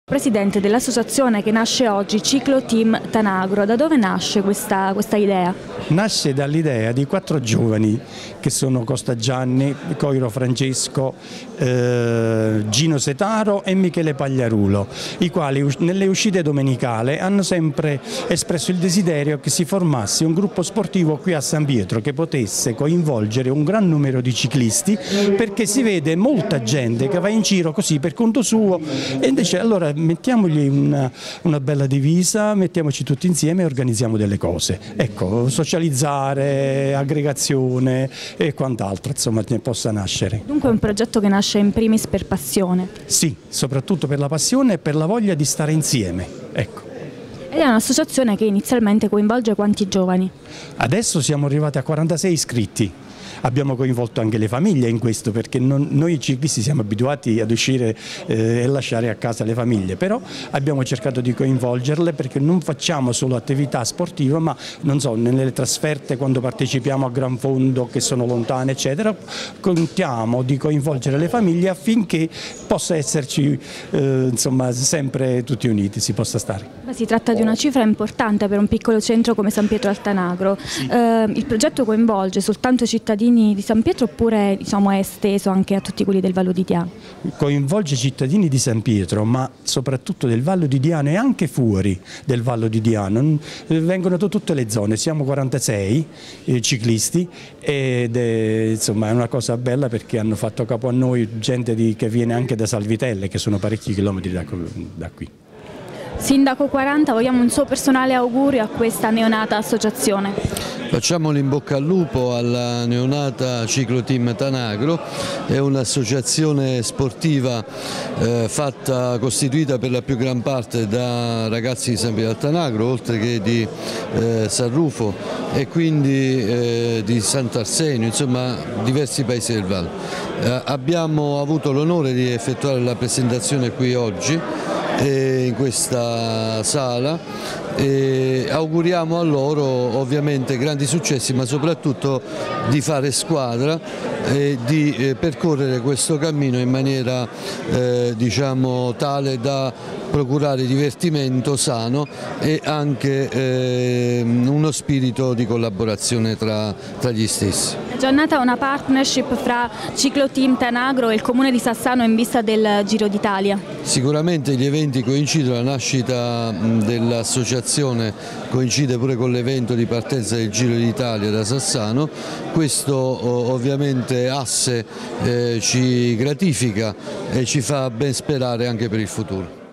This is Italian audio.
Presidente dell'associazione che nasce oggi, Ciclo Team Tanagro, da dove nasce questa idea? Nasce dall'idea di 4 giovani che sono Costa Gianni, Coiro Francesco, Gino Setaro e Michele Pagliarulo, i quali nelle uscite domenicali hanno sempre espresso il desiderio che si formasse un gruppo sportivo qui a San Pietro che potesse coinvolgere un gran numero di ciclisti, perché si vede molta gente che va in giro così per conto suo e invece allora mettiamogli una bella divisa, mettiamoci tutti insieme e organizziamo delle cose. Ecco, socializzare, aggregazione e quant'altro, insomma, ne possa nascere. Dunque è un progetto che nasce in primis per passione. Sì, soprattutto per la passione e per la voglia di stare insieme, ecco. Ed è un'associazione che inizialmente coinvolge quanti giovani? Adesso siamo arrivati a 46 iscritti. Abbiamo coinvolto anche le famiglie in questo, perché noi ciclisti siamo abituati ad uscire e lasciare a casa le famiglie, però abbiamo cercato di coinvolgerle perché non facciamo solo attività sportive, ma non so, nelle trasferte quando partecipiamo a Gran Fondo che sono lontane eccetera, contiamo di coinvolgere le famiglie affinché possa esserci insomma sempre tutti uniti, si possa stare. Ma si tratta di una cifra importante per un piccolo centro come San Pietro al Tanagro. Sì. Il progetto coinvolge soltanto i cittadini di San Pietro oppure è esteso anche a tutti quelli del Vallo di Diano? Coinvolge i cittadini di San Pietro, ma soprattutto del Vallo di Diano e anche fuori del Vallo di Diano. Vengono da tutte le zone, siamo 46 ciclisti ed è una cosa bella perché hanno fatto capo a noi gente che viene anche da Salvitelle, che sono parecchi chilometri da qui. Sindaco 40, vogliamo un suo personale augurio a questa neonata associazione. Facciamo l'in bocca al lupo alla neonata Ciclo Team Tanagro, è un'associazione sportiva costituita per la più gran parte da ragazzi di San Pietro al Tanagro, oltre che di San Rufo e quindi di Sant'Arsenio, insomma diversi paesi del Valle. Abbiamo avuto l'onore di effettuare la presentazione qui oggi in questa sala e auguriamo a loro ovviamente grandi successi, ma soprattutto di fare squadra e di percorrere questo cammino in maniera tale da procurare divertimento sano e anche uno spirito di collaborazione tra gli stessi. È già nata una partnership fra Ciclo Team Tanagro e il Comune di Sassano in vista del Giro d'Italia? Sicuramente gli eventi coincidono, la nascita dell'associazione coincide pure con l'evento di partenza del Giro d'Italia da Sassano, questo ovviamente asse ci gratifica e ci fa ben sperare anche per il futuro.